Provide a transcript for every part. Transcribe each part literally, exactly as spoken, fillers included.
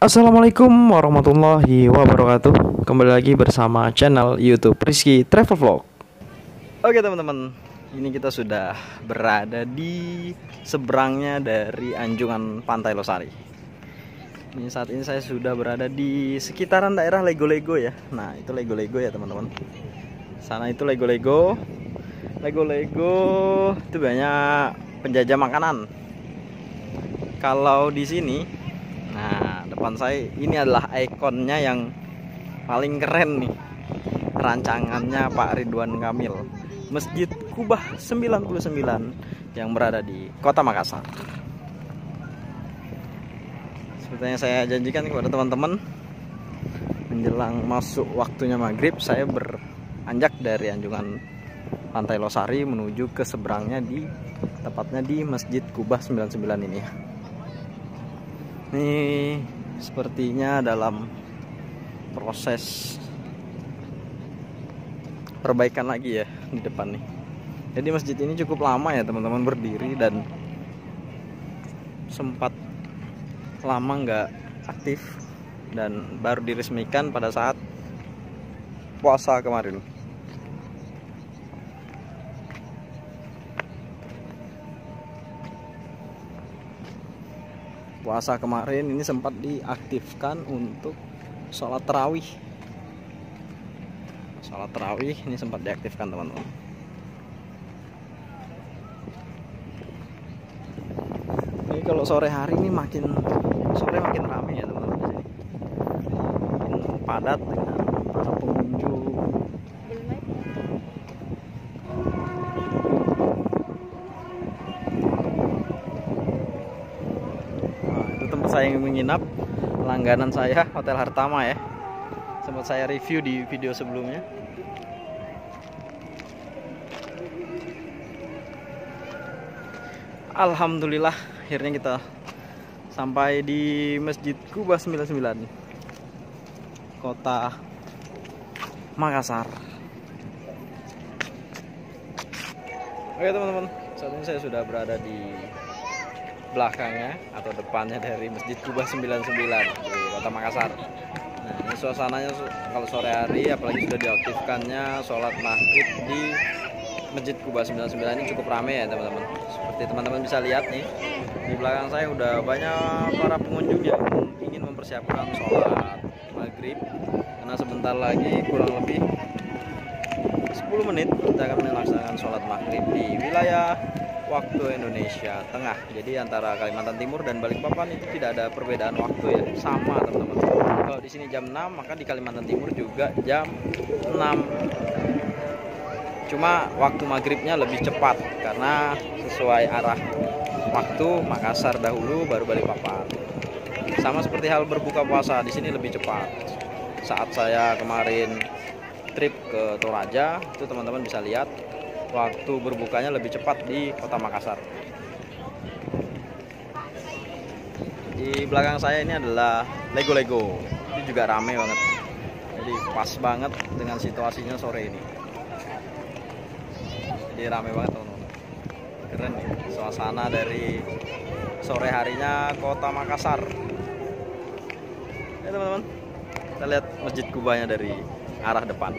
Assalamualaikum warahmatullahi wabarakatuh. Kembali lagi bersama channel YouTube Rizky Travel Vlog. Oke teman-teman, ini kita sudah berada di seberangnya dari anjungan Pantai Losari. Ini saat ini saya sudah berada di sekitaran daerah Lego-Lego ya. Nah itu Lego-Lego ya teman-teman. Sana itu Lego-Lego. Lego-Lego itu banyak penjajah makanan. Kalau di sini, nah depan saya ini adalah ikonnya yang paling keren nih, rancangannya Pak Ridwan Kamil, Masjid Kubah sembilan puluh sembilan yang berada di Kota Makassar. Seperti yang saya janjikan kepada teman-teman, menjelang masuk waktunya maghrib saya beranjak dari anjungan Pantai Losari menuju ke seberangnya, di tepatnya di Masjid Kubah sembilan puluh sembilan ini. Ini sepertinya dalam proses perbaikan lagi ya di depan nih. Jadi masjid ini cukup lama ya teman-teman berdiri, dan sempat lama nggak aktif dan baru diresmikan pada saat puasa kemarin. Puasa kemarin ini sempat diaktifkan untuk sholat tarawih. Sholat tarawih ini sempat diaktifkan teman-teman. Ini kalau sore hari ini makin sore makin ramai ya teman-teman di sini. Makin padat dengan para pengunjung. Saya yang menginap, langganan saya Hotel Hartama ya, sempat saya review di video sebelumnya. Alhamdulillah akhirnya kita sampai di Masjid Kubah sembilan puluh sembilan Kota Makassar. Oke teman-teman, saat ini saya sudah berada di belakangnya atau depannya dari Masjid Kubah sembilan puluh sembilan di Kota Makassar. Nah ini suasananya kalau sore hari, apalagi sudah diaktifkannya sholat maghrib di Masjid Kubah sembilan puluh sembilan ini cukup ramai ya teman-teman. Seperti teman-teman bisa lihat nih, di belakang saya udah banyak para pengunjung yang ingin mempersiapkan sholat maghrib, karena sebentar lagi kurang lebih sepuluh menit kita akan melaksanakan sholat maghrib di wilayah waktu Indonesia Tengah. Jadi antara Kalimantan Timur dan Balikpapan itu tidak ada perbedaan waktu ya, sama teman-teman. Kalau di sini jam enam, maka di Kalimantan Timur juga jam enam. Cuma waktu maghribnya lebih cepat karena sesuai arah waktu Makassar dahulu baru Balikpapan. Sama seperti hal berbuka puasa, di sini lebih cepat. Saat saya kemarin trip ke Toraja, itu teman-teman bisa lihat waktu berbukanya lebih cepat di Kota Makassar. Di belakang saya ini adalah Lego-Lego. Ini juga ramai banget. Jadi pas banget dengan situasinya sore ini. Jadi ramai banget teman-teman. Keren nih suasana dari sore harinya Kota Makassar. Ya teman-teman, kita lihat Masjid Kubahnya dari arah depan.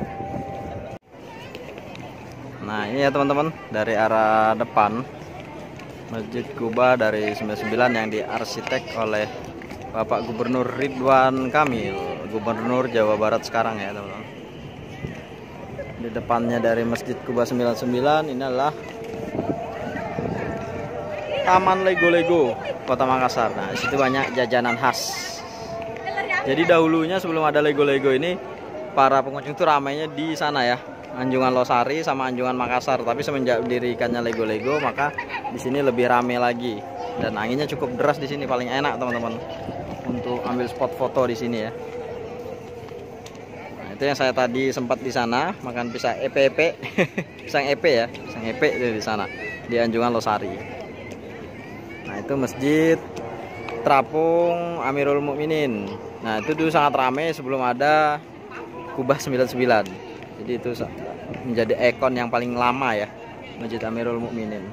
Nah ini ya teman-teman, dari arah depan Masjid Kubah dari sembilan puluh sembilan yang diarsitek oleh Bapak Gubernur Ridwan Kamil, Gubernur Jawa Barat sekarang ya teman-teman. Di depannya dari Masjid Kubah sembilan puluh sembilan ini adalah Taman Lego-Lego Kota Makassar. Nah disitu banyak jajanan khas. Jadi dahulunya sebelum ada Lego-Lego ini, para pengunjung itu ramainya di sana ya, Anjungan Losari sama Anjungan Makassar. Tapi semenjak didirikannya Lego-Lego, maka di sini lebih ramai lagi, dan anginnya cukup deras di sini, paling enak teman-teman untuk ambil spot foto di sini ya. Nah, itu yang saya tadi sempat di sana makan pisang epe-epe, pisang epe ya, pisang epe itu di sana di Anjungan Losari. Nah itu Masjid Terapung Amirul Mukminin. Nah itu dulu sangat ramai sebelum ada Kubah sembilan puluh sembilan. Jadi itu menjadi ikon yang paling lama ya, Masjid Amirul Mukminin.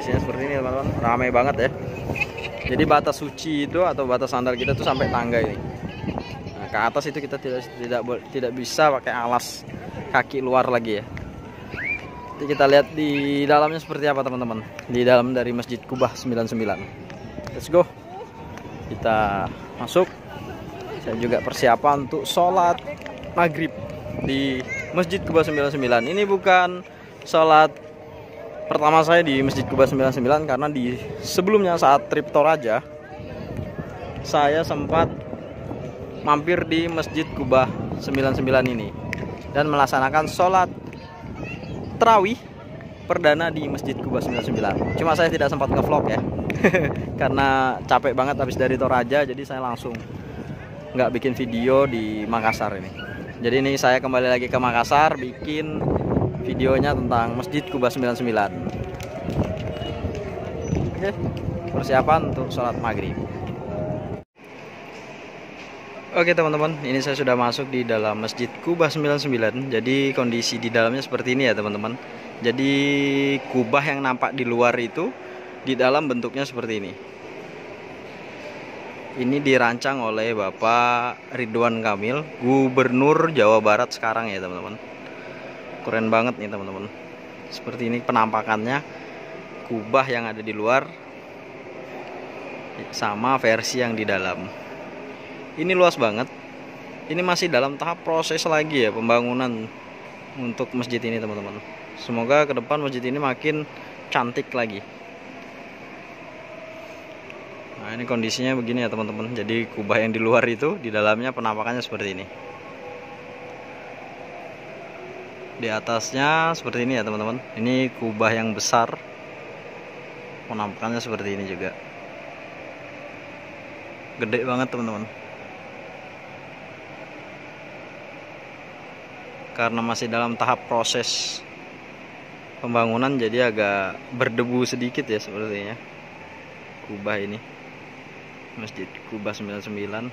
kondisinya seperti ini teman-teman, ramai banget ya. Jadi batas suci itu atau batas sandal kita tuh sampai tangga ini. Nah, ke atas itu kita tidak tidak tidak bisa pakai alas kaki luar lagi ya. Nanti kita lihat di dalamnya seperti apa teman-teman. Di dalam dari Masjid Kubah sembilan puluh sembilan. Let's go. Kita masuk. Saya juga persiapan untuk sholat maghrib di Masjid Kubah sembilan puluh sembilan. Ini bukan sholat pertama saya di Masjid Kubah sembilan puluh sembilan, karena di sebelumnya saat trip Toraja saya sempat mampir di Masjid Kubah sembilan puluh sembilan ini dan melaksanakan sholat tarawih perdana di Masjid Kubah sembilan puluh sembilan. Cuma saya tidak sempat nge-vlog ya karena capek banget habis dari Toraja, jadi saya langsung nggak bikin video di Makassar ini. Jadi ini saya kembali lagi ke Makassar bikin videonya tentang Masjid Kubah sembilan puluh sembilan. Oke, persiapan untuk sholat maghrib. Oke teman-teman, ini saya sudah masuk di dalam Masjid Kubah sembilan puluh sembilan. Jadi kondisi di dalamnya seperti ini ya teman-teman. Jadi kubah yang nampak di luar itu, di dalam bentuknya seperti ini. Ini dirancang oleh Bapak Ridwan Kamil, Gubernur Jawa Barat sekarang ya teman-teman. Keren banget nih teman-teman. Seperti ini penampakannya kubah yang ada di luar sama versi yang di dalam. Ini luas banget. Ini masih dalam tahap proses lagi ya pembangunan untuk masjid ini teman-teman. Semoga ke depan masjid ini makin cantik lagi. Nah, ini kondisinya begini ya teman-teman. Jadi kubah yang di luar itu, di dalamnya penampakannya seperti ini. Di atasnya seperti ini ya teman-teman. Ini kubah yang besar, penampakannya seperti ini juga. Gede banget teman-teman. Karena masih dalam tahap proses pembangunan, jadi agak berdebu sedikit ya sepertinya kubah ini, Masjid Kubah sembilan puluh sembilan.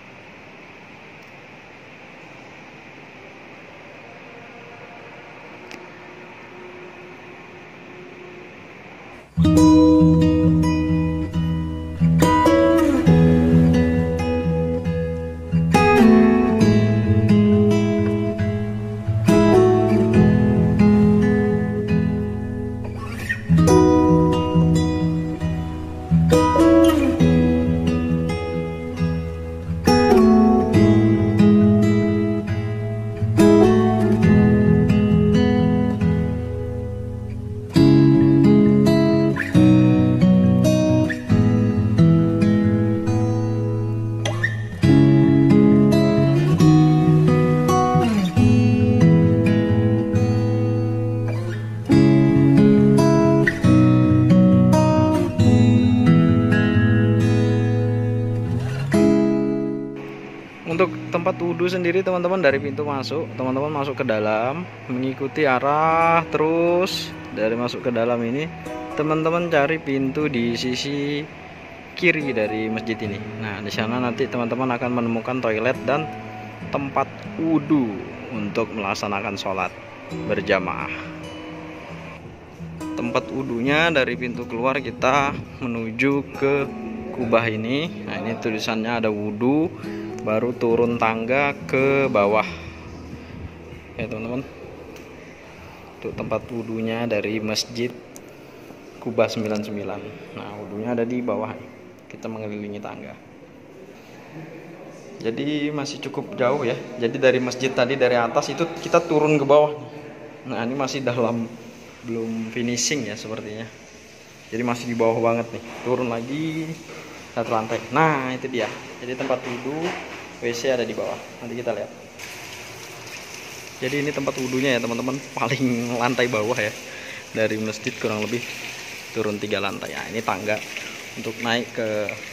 Untuk tempat wudhu sendiri teman-teman, dari pintu masuk, teman-teman masuk ke dalam, mengikuti arah terus dari masuk ke dalam ini, teman-teman cari pintu di sisi kiri dari masjid ini. Nah, di sana nanti teman-teman akan menemukan toilet dan tempat wudhu untuk melaksanakan sholat berjamaah. Tempat wudhunya dari pintu keluar kita menuju ke kubah ini. Nah, ini tulisannya ada wudhu, baru turun tangga ke bawah ya teman-teman. Untuk tempat wudhunya dari Masjid Kubah sembilan puluh sembilan. Nah, wudhunya ada di bawah, kita mengelilingi tangga. Jadi masih cukup jauh ya. Jadi dari masjid tadi dari atas itu kita turun ke bawah. Nah, ini masih dalam, belum finishing ya sepertinya. Jadi masih di bawah banget nih. Turun lagi satu lantai. Nah, itu dia. Jadi tempat wudhu, W C ada di bawah. Nanti kita lihat. Jadi ini tempat wudhunya ya teman-teman, paling lantai bawah ya. Dari masjid kurang lebih turun tiga lantai. Nah, ini tangga untuk naik ke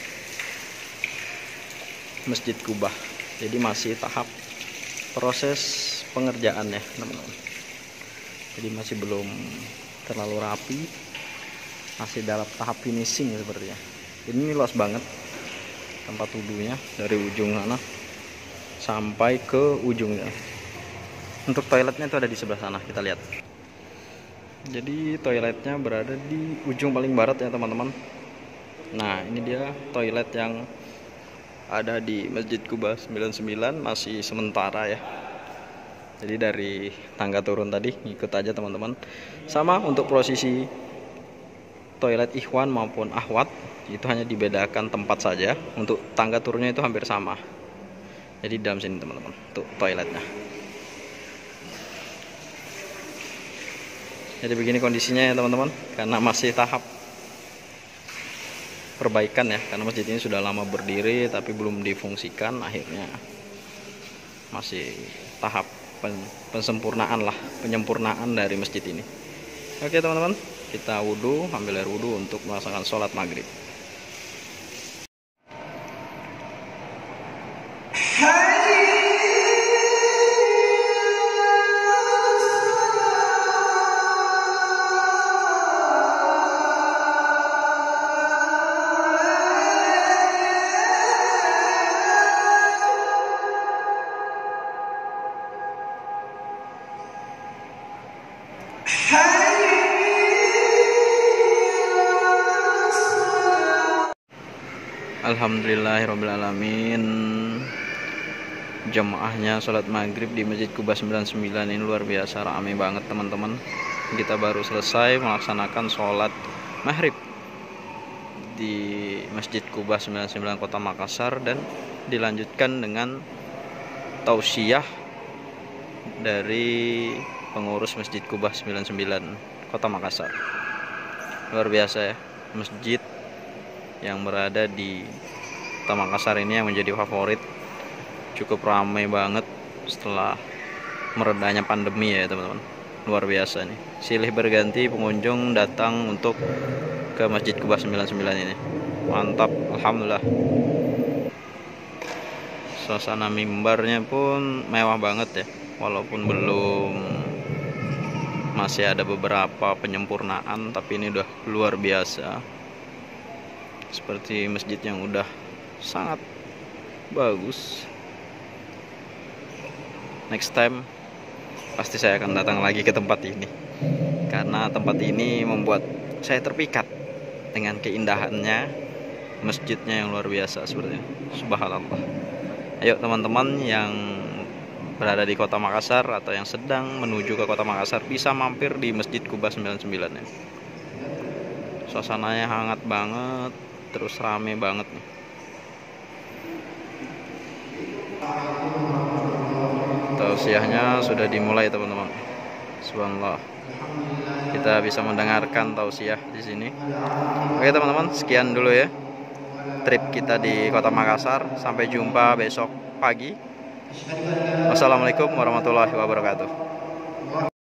Masjid Kubah. Jadi masih tahap proses pengerjaan ya teman-teman. Jadi masih belum terlalu rapi, masih dalam tahap finishing sepertinya. Ini luas banget tempat wudhunya, dari ujung sana sampai ke ujungnya. Untuk toiletnya itu ada di sebelah sana, kita lihat. Jadi toiletnya berada di ujung paling barat ya teman-teman. Nah ini dia toilet yang ada di Masjid Kubah sembilan puluh sembilan, masih sementara ya. Jadi dari tangga turun tadi ikut aja teman-teman. Sama untuk posisi toilet Ikhwan maupun Ahwat itu hanya dibedakan tempat saja. Untuk tangga turunnya itu hampir sama. Jadi dalam sini teman-teman untuk toiletnya. Jadi begini kondisinya ya teman-teman, karena masih tahap perbaikan ya, karena masjid ini sudah lama berdiri tapi belum difungsikan, akhirnya masih tahap pensempurnaan lah, penyempurnaan dari masjid ini. Oke teman-teman, kita wudhu, ambil air wudhu untuk melaksanakan sholat maghrib. Alhamdulillahirrahmanirrahim. Jemaahnya sholat maghrib di Masjid Kubah sembilan puluh sembilan ini luar biasa ramai banget teman-teman. Kita baru selesai melaksanakan sholat maghrib di Masjid Kubah sembilan puluh sembilan Kota Makassar, dan dilanjutkan dengan tausiah dari pengurus Masjid Kubah sembilan puluh sembilan Kota Makassar. Luar biasa ya, masjid yang berada di Kota Makassar ini yang menjadi favorit, cukup ramai banget setelah meredanya pandemi ya teman-teman. Luar biasa nih, silih berganti pengunjung datang untuk ke Masjid Kubah sembilan puluh sembilan ini. Mantap, alhamdulillah. Suasana mimbarnya pun mewah banget ya, walaupun belum, masih ada beberapa penyempurnaan, tapi ini udah luar biasa. Seperti masjid yang udah sangat bagus. Next time pasti saya akan datang lagi ke tempat ini, karena tempat ini membuat saya terpikat dengan keindahannya, masjidnya yang luar biasa seperti ini. Subhanallah. Ayo teman-teman yang berada di Kota Makassar atau yang sedang menuju ke Kota Makassar bisa mampir di Masjid Kubah sembilan puluh sembilan ya. Suasananya hangat banget, terus rame banget nih. Tausiahnya sudah dimulai teman-teman. Subhanallah. Kita bisa mendengarkan tausiah di sini. Oke teman-teman, sekian dulu ya trip kita di Kota Makassar. Sampai jumpa besok pagi. Wassalamualaikum warahmatullahi wabarakatuh.